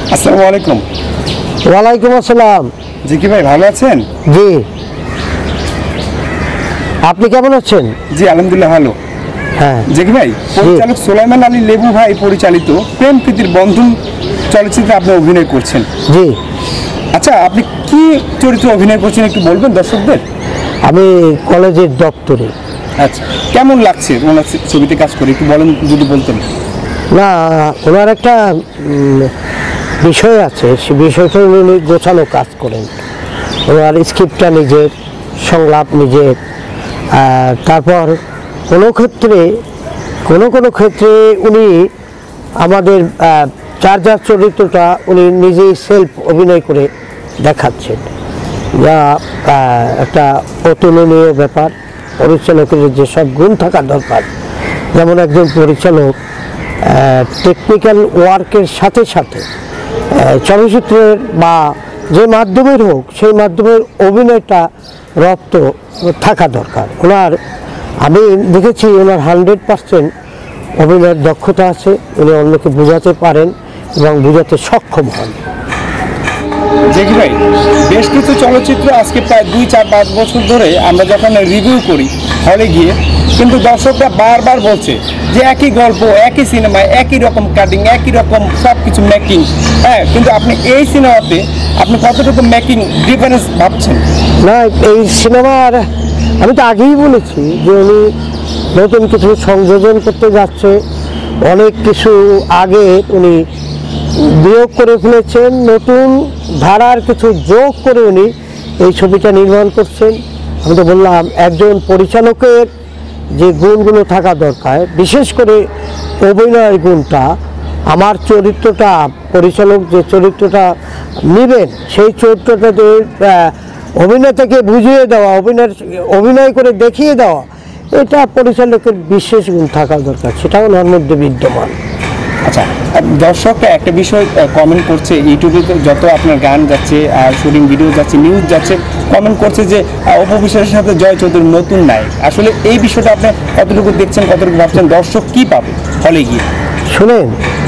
আসসালামু আলাইকুম। ওয়ালাইকুম আসসালাম। জি কি ভাই ভালো আছেন? জি, আপনি কেমন আছেন? জি আলহামদুলিল্লাহ ভালো। হ্যাঁ জি কি ভাই, পরিচালক সুলাইমান আলী লেবু ভাই পরিচালিত প্রেম প্রীতির বন্ধন চলচ্চিত্রে আপনি অভিনয় করছেন। জি, আচ্ছা, আপনি কি চরিত্রে অভিনয় করছেন একটু বলবেন দর্শকদের? আমি কলেজের দপ্তরে। আচ্ছা, কেমন লাগছে ওনার ছবিতে কাজ করে একটু বলেন যদি বলতেন। না, ওনার একটা বিষয় আছে, সে বিষয়টা উনি গোছানো কাজ করেন। ওনার স্ক্রিপ্টটা নিজের, সংলাপ নিজের। তারপর কোনো ক্ষেত্রে উনি আমাদের যার চরিত্রটা উনি নিজেই সেলফ অভিনয় করে দেখাচ্ছেন, যা একটা অতুলনীয় ব্যাপার। পরিচালকের যেসব গুণ থাকা দরকার, যেমন একজন পরিচালক টেকনিক্যাল ওয়ার্কের সাথে সাথে চলচ্চিত্রের বা যে মাধ্যমের হোক সেই মাধ্যমের অভিনয়টা রপ্ত থাকা দরকার। ওনার আমি দেখেছি ওনার 100% অভিনয়ের দক্ষতা আছে। উনি অন্যকে বোঝাতে পারেন এবং বোঝাতে সক্ষম হন। জেকি ভাই, বেশ কিছু চলচ্চিত্র আজকে প্রায় 2-4-5 বছর ধরে আমরা যখন রিভিউ করি হলে গিয়ে, কিন্তু দর্শকরা বারবার বলছে যে একই গল্প, একই সিনেমায় একই রকম কাটিং, একই রকম সব কিছু মেকিং। হ্যাঁ, কিন্তু আপনি এই সিনেমাতে আপনি কতটুকু মেকিং ডিফারেন্স ভাবছেন? না, এই সিনেমার আমি তো আগেই বলেছি যে উনি নতুন কিছু সংযোজন করতে যাচ্ছে। অনেক কিছু আগে উনি বিয়োগ করে ফেলেছেন, নতুন ধারার কিছু যোগ করে উনি এই ছবিটা নির্মাণ করছেন। আমি তো বললাম, একজন পরিচালকের যে গুণগুলো থাকা দরকার, বিশেষ করে অভিনয়ের গুণটা, আমার চরিত্রটা, পরিচালক যে চরিত্রটা নেবেন সেই চরিত্রটাতে অভিনেতাকে বুঝিয়ে দেওয়া, অভিনয় করে দেখিয়ে দেওয়া, এটা পরিচালকের বিশেষ গুণ থাকা দরকার, সেটাও ওনার মধ্যে বিদ্যমান। আচ্ছা, দর্শকরা একটা বিষয় কমেন্ট করছে, ইউটিউবে যত আপনার গান যাচ্ছে আর শুটিং ভিডিও যাচ্ছে, নিউজ যাচ্ছে, কমেন্ট করছে যে অপু বিশ্বাসের সাথে জয় চৌধুরী নতুন নায়ক। আসলে এই বিষয়টা আপনি কতটুকু দেখছেন, কতটুকু ভাবছেন, দর্শক কি পাবে হলে গিয়ে? শুনেন,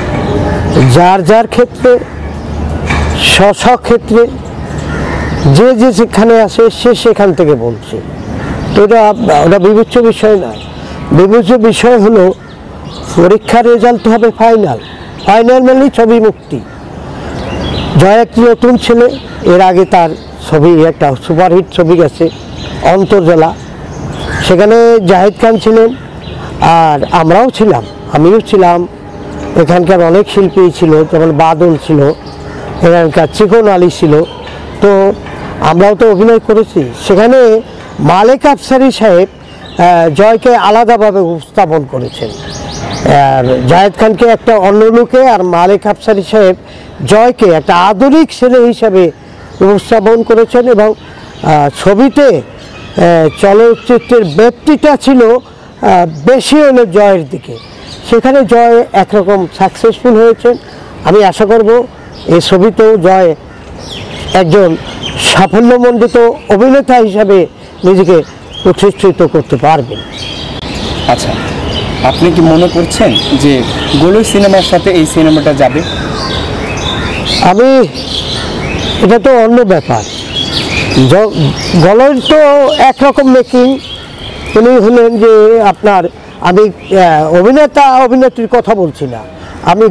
যার ক্ষেত্রে ক্ষেত্রে যে সেখানে আসে সে সেখান থেকে বলছে, তো ওটা বিবেচ্য বিষয় না। বিবেচ্য বিষয় হলো পরীক্ষার রেজাল্ট হবে ফাইনাল মানে ছবি মুক্তি। জয় একটি নতুন ছেলে, এর আগে তার ছবি একটা সুপারহিট ছবি গেছে অন্তর্জলা, সেখানে জাহিদ খান ছিলেন আর আমরাও ছিলাম, আমিও ছিলাম, এখানকার অনেক শিল্পী ছিল, যেমন বাদল ছিল, এখানকার চিকন আলী ছিল, তো আমরাও তো অভিনয় করেছি। সেখানে মালেক আফসারি সাহেব জয়কে আলাদাভাবে উপস্থাপন করেছেন, আর জাহেদ খানকে একটা অন্য লুকে, আর মালেক আফসারি সাহেব জয়কে একটা আধুনিক ছেলে হিসাবে উপস্থাপন করেছেন। এবং ছবিতে চলচ্চিত্রের ব্যক্তিটা ছিল বেশি হলো জয়ের দিকে, সেখানে জয় একরকম সাকসেসফুল হয়েছেন। আমি আশা করব এই ছবিতেও জয় একজন সাফল্যমণ্ডিত অভিনেতা হিসাবে নিজেকে প্রতিষ্ঠিত করতে পারবেন। আচ্ছা, আপনি কি মনে করছেন যে গোলই সিনেমার সাথে এই সিনেমাটা যাবে? এটা তো অন্য ব্যাপার। গলর তো একরকম মেকিং, উনি হলেন যে আপনার, আমি অভিনেত্রীর কথা বলছি না, আমি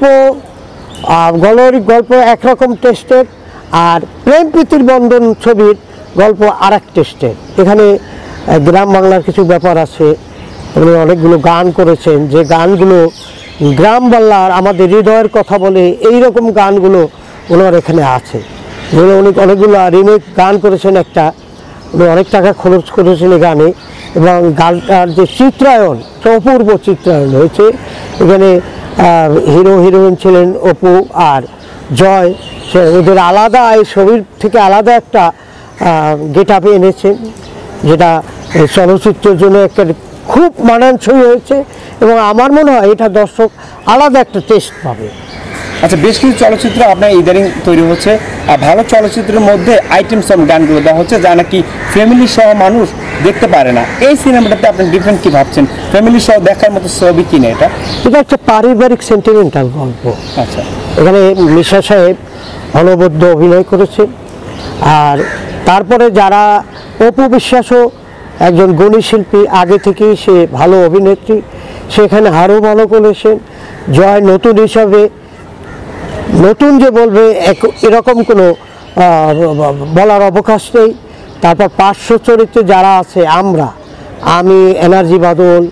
গলর গল্প একরকম টেস্টের, আর প্রেম প্রীতির বন্ধন ছবির গল্প আর এক টেস্টের। এখানে গ্রাম বাংলার কিছু ব্যাপার আছে, উনি অনেকগুলো গান করেছেন, যে গানগুলো গ্রাম বাংলার আমাদের হৃদয়ের কথা বলে, এই রকম গানগুলো ওনার এখানে আছে, যেগুলো উনি অনেকগুলো রিমেক গান করেছেন। উনি অনেক টাকা খরচ করেছেন এই গানে, এবং গানটার যে চিত্রায়ন, অপূর্ব চিত্রায়ন হয়েছে। এখানে হিরো হিরোইন ছিলেন অপু আর জয়, ওদের আলাদা, এই ছবির থেকে আলাদা একটা গেট আপে এনেছেন, যেটা চলচ্চিত্রের জন্য একটা খুব মানানসই হয়েছে, এবং আমার মনে হয় এটা দর্শক আলাদা একটা টেস্ট পাবে। আচ্ছা, বেশ কিছু চলচ্চিত্র আপনার ইদানিং তৈরি হচ্ছে, আর ভালো চলচ্চিত্রের মধ্যে আইটেম সং গানগুলো দেওয়া হচ্ছে, যা নাকি ফ্যামিলি সহ মানুষ দেখতে পারে না, এই সিনেমাটাতে আপনি ডিফারেন্ট কি ভাবছেন? ফ্যামিলি সহ দেখার মতো ছবি কিনে এটা? এটা একটা পারিবারিক সেন্টিমেন্টাল গল্প। আচ্ছা, এখানে মিশা সাহেব অনবদ্য অভিনয় করেছে, আর তারপরে যারা অপু বিশ্বাসও একজন গুণী শিল্পী, আগে থেকেই সে ভালো অভিনেত্রী, সেখানে আরও ভালো করেছেন। জয় নতুন হিসাবে, নতুন যে বলবে এরকম কোনো বলার অবকাশ নেই। তারপর পার্শ্ব চরিত্রে যারা আছে, আমি এনার্জি বাদল,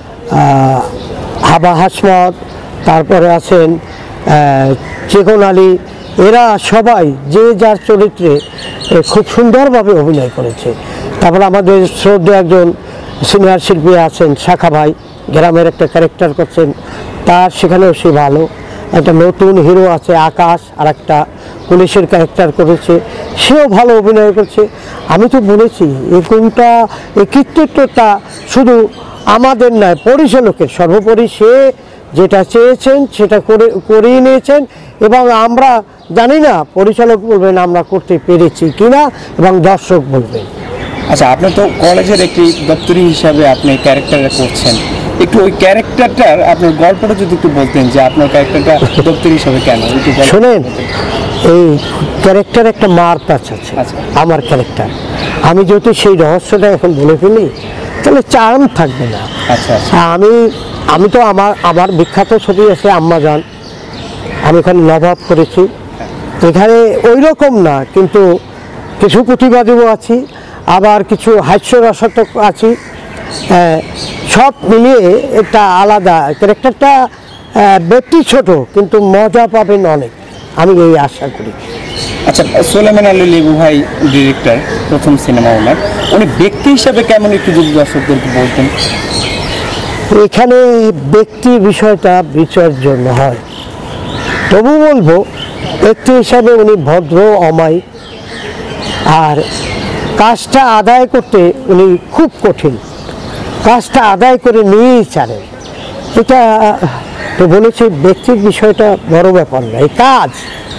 হাবা হাসমত, তারপরে আছেন চেকন আলী, এরা সবাই যে যার চরিত্রে খুব সুন্দরভাবে অভিনয় করেছে। তারপরে আমাদের শ্রদ্ধেয় একজন সিনিয়র শিল্পী আছেন শাখা ভাই, গ্রামের একটা ক্যারেক্টার করছেন, তার সেখানেও সে ভালো। একটা নতুন হিরো আছে আকাশ, আর একটা পুলিশের ক্যারেক্টার করেছে, সেও ভালো অভিনয় করছে। আমি তো বলেছি এই কোনটা, এই কৃতিত্বটা শুধু আমাদের নয়, পরিচালকের। সর্বোপরি সে যেটা চেয়েছেন সেটা করিয়ে নিয়েছেন, এবং আমরা জানি না পরিচালক বলবেন আমরা করতে পেরেছি কিনা, এবং দর্শক বলবেন। আচ্ছা, আপনি তো কলেজের একটি দপ্তরি হিসাবে আপনি ক্যারেক্টারটা করছেন, একটু ওই ক্যারেক্টারটার আপনার গল্পটা যদি একটু বলতেন, যে আপনার ক্যারেক্টারটা দপ্তরি হিসাবে কেন? শোনেন, এই ক্যারেক্টার একটা মার প্যাচ আছে। আচ্ছা। আমার ক্যারেক্টার, আমি যদি সেই রহস্যটা এখন বলে ফেলি তাহলে চার্ম থাকবে না। আচ্ছা, আমি তো আমার বিখ্যাত ছবি আছে আম্মাজান, আমি এখানে নবাব করেছি। এখানে ওই রকম না, কিন্তু কিছু প্রতিবাদীও আছি, আবার কিছু হাস্যরসাত্মক আছি, সব মিলিয়ে একটা আলাদা ক্যারেক্টারটা। ব্যক্তি ছোট, কিন্তু মজা পাবেন অনেক, আমি এই আশা করি। আচ্ছা, সোলেমান আলী লেবু ভাই ডিরেক্টর, প্রথম সিনেমা ওনার, উনি ব্যক্তি হিসাবে কেমন একটু যদি দর্শকদেরকে বলতেন। এখানে ব্যক্তি বিষয়টা বিচার জন্য হয়, তবু বলবো ব্যক্তি হিসাবে উনি ভদ্র, অমায়িক, আর কাজটা আদায় করতে উনি খুব কঠিন, কাজটা আদায় করে নিয়েই ছাড়েন। এটা তো বলেছি, ব্যক্তির বিষয়টা বড় ব্যাপার না, এই কাজ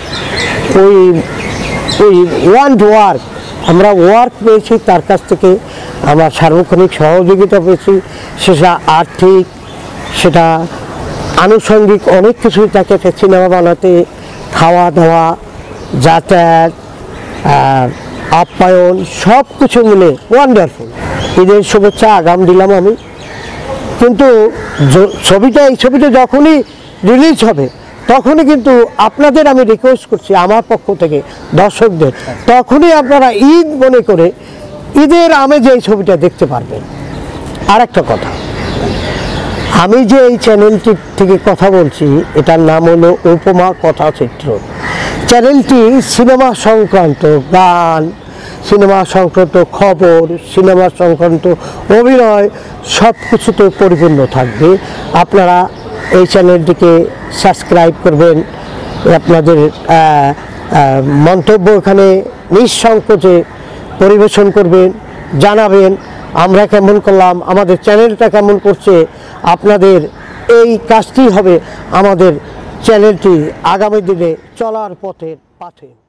ওই ওয়ার্ক, আমরা ওয়ার্ক পেয়েছি তার কাছ থেকে, আমরা সার্বক্ষণিক সহযোগিতা পেয়েছি, সেটা আর্থিক, সেটা আনুষঙ্গিক অনেক কিছুই, তাকে একটা সিনেমা বানাতে খাওয়া দাওয়া, যাতায়াত, আপ্যায়ন, সব কিছু মিলে ওয়ান্ডারফুল। ঈদের শুভেচ্ছা আগাম দিলাম আমি। কিন্তু এই ছবিটা যখনই রিলিজ হবে তখনই কিন্তু আপনাদের আমি রিকোয়েস্ট করছি আমার পক্ষ থেকে দর্শকদের, তখনই আপনারা ঈদ মনে করে ঈদের আমেজে এই ছবিটা দেখতে পারবেন। আর একটা কথা, আমি যে এই চ্যানেলটি থেকে কথা বলছি, এটার নাম হলো উপমা কথাচিত্র। চ্যানেলটি সিনেমা সংক্রান্ত গান, সিনেমা সংক্রান্ত খবর, সিনেমা সংক্রান্ত অভিনয়, সব কিছুতে পরিপূর্ণ থাকবে। আপনারা এই চ্যানেলটিকে সাবস্ক্রাইব করবেন, আপনাদের মন্তব্য এখানে নিঃসংকোচে পরিবেশন করবেন, জানাবেন আমরা কেমন করলাম, আমাদের চ্যানেলটা কেমন করছে। আপনাদের এই কাজটি হবে আমাদের চ্যানেলটি আগামী দিনে চলার পথের পাথে।